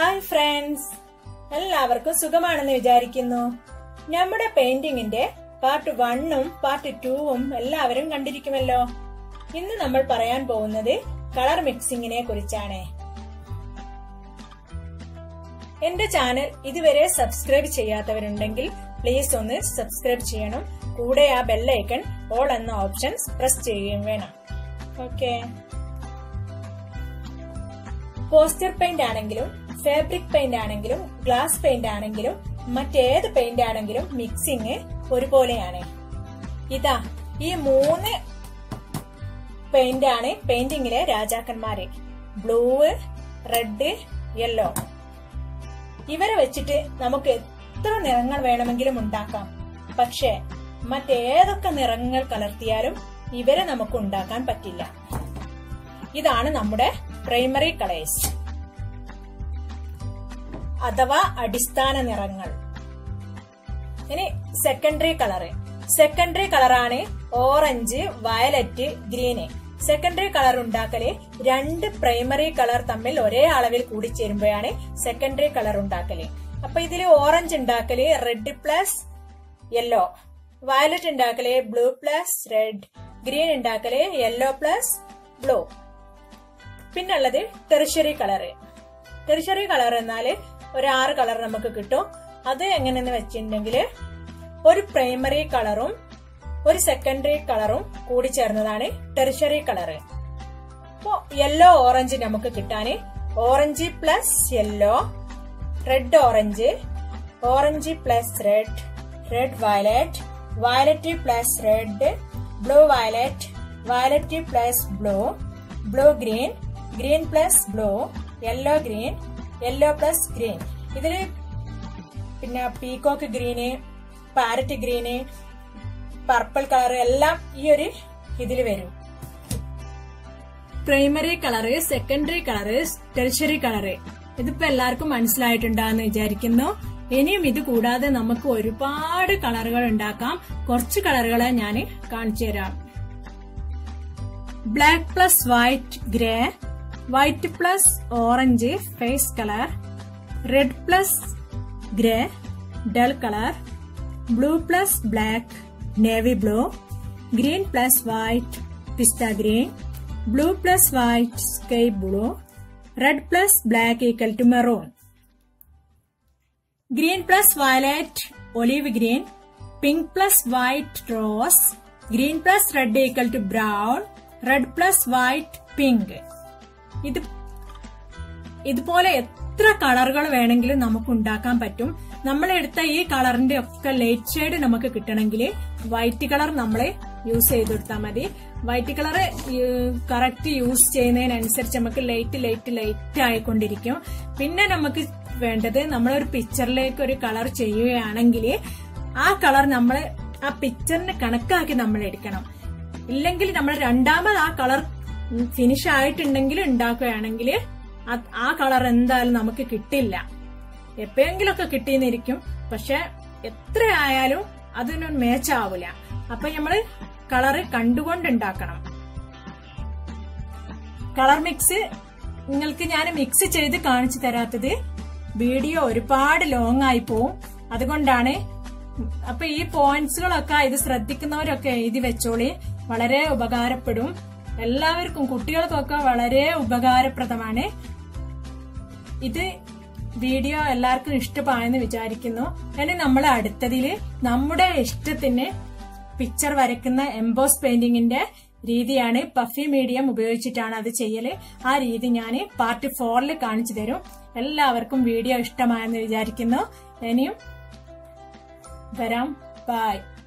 Hi friends, എല്ലാവർക്കും സുഖമാണെന്ന് വിചാരിക്കുന്നു. നമ്മുടെ പെയിന്റിങ്ങിന്റെ പാർട്ട് 1ഉം പാർട്ട് 2ഉം എല്ലാവരും കണ്ടിരിക്കുമല്ലോ. ഇന്ന് നമ്മൾ പറയാൻ പോകുന്നത് കളർ മിക്സിങ്ങിനെ കുറിച്ചാണ്. എന്റെ ചാനൽ ഇതുവരെ സബ്സ്ക്രൈബ് ചെയ്യാത്തവരുണ്ടെങ്കിൽ പ്ലീസ് ഒന്ന് സബ്സ്ക്രൈബ് ചെയ്യണം. കൂടെ ആ ബെല്ലൈക്കൺ ഓൾ എന്ന ഓപ്ഷൻസ് പ്രസ് ചെയ്യുകയും വേണം. ഓക്കെ. പോസ്റ്റർ പെയിന്റ് ആണെങ്കിലും ഫാബ്രിക് പെയിന്റ് ആണെങ്കിലും ഗ്ലാസ് പെയിന്റ് ആണെങ്കിലും മറ്റേത് പെയിന്റ് ആണെങ്കിലും മിക്സിങ് ഒരുപോലെയാണ്. ഇതാ ഈ 3 പെയിന്റ് ആണ് പെയിന്റിങ്ങിലെ രാജാക്കന്മാര്: ബ്ലൂ, റെഡ്, യെല്ലോ. ഇവരെ വെച്ചിട്ട് നമുക്ക് എത്ര നിറങ്ങൾ വേണമെങ്കിലും ഉണ്ടാക്കാം. പക്ഷെ മറ്റേതൊക്കെ നിറങ്ങൾ കലർത്തിയാലും ഇവരെ നമുക്ക് ഉണ്ടാക്കാൻ പറ്റില്ല. ഇതാണ് നമ്മുടെ പ്രൈമറി കളേഴ്സ് അഥവാ അടിസ്ഥാന നിറങ്ങൾ. ഇനി സെക്കൻഡറി കളറ്. സെക്കൻഡറി കളറാണ് orange, violet, green. Secondary colour ഉണ്ടാക്കല് 2 പ്രൈമറി കളർ തമ്മിൽ ഒരേ അളവിൽ കൂടിച്ചേരുമ്പോഴാണ് സെക്കൻഡറി കളർ ഉണ്ടാക്കല്. അപ്പൊ ഇതില് ഓറഞ്ച് ഉണ്ടാക്കല് റെഡ് പ്ലസ് യെല്ലോ, വയലറ്റ് ഉണ്ടാക്കല് ബ്ലൂ പ്ലസ് റെഡ്, ഗ്രീൻ ഉണ്ടാക്കല് യെല്ലോ പ്ലസ് ബ്ലൂ. പിന്നുള്ളത് ടെറിഷറി കളറ്. ടെറിഷറി കളർ എന്നാല് ഒരു 6 കളർ നമുക്ക് കിട്ടും. അത് എങ്ങനെയെന്ന് വെച്ചിട്ടുണ്ടെങ്കിൽ ഒരു പ്രൈമറി കളറും ഒരു സെക്കൻഡറി കളറും കൂടി ചേർന്നതാണ് ടെറിഷറി കളറ്. അപ്പോ യെല്ലോ ഓറഞ്ച് നമുക്ക് കിട്ടാന് orange plus yellow, red orange, orange plus red, red violet, violet plus red, blue violet, violet plus blue, blue green, green plus blue, yellow green, yellow plus green. ഇതില് പിന്നെ peacock green, parrot green, purple colour എല്ലാം ഈ ഒരു ഇതില് വരും. Primary colour, secondary colour, tertiary colour. ഇതിപ്പോ എല്ലാവർക്കും മനസ്സിലായിട്ടുണ്ടാന്ന് വിചാരിക്കുന്നു. ഇനിയും ഇത് കൂടാതെ നമുക്ക് ഒരുപാട് കളറുകൾ ഉണ്ടാക്കാം. കുറച്ച് കളറുകളെ ഞാൻ കാണിച്ചു തരാം. Black plus white grey, white plus orange face color, red plus grey dull color, blue plus black navy blue, green plus white pista green, blue plus white sky blue, red plus black equal to maroon, green plus violet olive green, pink plus white rose, green plus red equal to brown, red plus white pink. ഇതുപോലെ എത്ര കളറുകൾ വേണമെങ്കിലും നമുക്ക് ഉണ്ടാക്കാൻ പറ്റും. നമ്മളെടുത്ത ഈ കളറിന്റെ ഒക്കെ light shade നമുക്ക് കിട്ടണമെങ്കിൽ വൈറ്റ് കളർ നമ്മൾ യൂസ് ചെയ്ത് കൊടുത്താൽ മതി. വൈറ്റ് കളർ കറക്റ്റ് യൂസ് ചെയ്യുന്നതിനനുസരിച്ച് നമുക്ക് ലൈറ്റ് ആയിക്കൊണ്ടിരിക്കും. പിന്നെ നമുക്ക് വേണ്ടത് നമ്മളൊരു പിക്ചറിലേക്ക് ഒരു കളർ ചെയ്യുകയാണെങ്കിൽ ആ കളർ നമ്മൾ ആ പിക്ചറിന് കണക്കാക്കി നമ്മൾ എടുക്കണം. ഇല്ലെങ്കിൽ നമ്മൾ രണ്ടാമത് ആ കളർ ഫിനിഷ് ആയിട്ടുണ്ടെങ്കിൽ ഉണ്ടാക്കുകയാണെങ്കിൽ ആ കളർ എന്തായാലും നമുക്ക് കിട്ടില്ല. എപ്പോഴെങ്കിലൊക്കെ കിട്ടിയെന്നിരിക്കും, പക്ഷെ എത്ര ആയാലും അതിനൊരു മാച്ച് ആവില്ല. അപ്പൊ നമ്മള് കളറ് കണ്ടുകൊണ്ട് ഉണ്ടാക്കണം. കളർ മിക്സ് നിങ്ങൾക്ക് ഞാൻ മിക്സ് ചെയ്ത് കാണിച്ചു തരാത്തത്, വീഡിയോ ഒരുപാട് ലോങ് ആയി പോവും. അതുകൊണ്ടാണ്. അപ്പൊ ഈ പോയിന്റ്സുകളൊക്കെ ഇത് ശ്രദ്ധിക്കുന്നവരൊക്കെ എഴുതി വെച്ചോളി, വളരെ ഉപകാരപ്പെടും. എല്ലാവർക്കും, കുട്ടികൾക്കൊക്കെ വളരെ ഉപകാരപ്രദമാണ്. ഇത് വീഡിയോ എല്ലാവർക്കും ഇഷ്ടമായെന്ന് വിചാരിക്കുന്നു. ഇനി നമ്മൾ അടുത്തതില് നമ്മുടെ ഇഷ്ടത്തിന് പിക്ചർ വരയ്ക്കുന്ന എംബോസ് പെയിന്റിങ്ങിന്റെ രീതിയാണ്. പഫി മീഡിയം ഉപയോഗിച്ചിട്ടാണ് അത് ചെയ്യല്. ആ രീതി ഞാൻ പാർട്ട് 4 കാണിച്ചു തരും. എല്ലാവർക്കും വീഡിയോ ഇഷ്ടമായെന്ന് വിചാരിക്കുന്നു. ഇനിയും വരാം. ബൈ.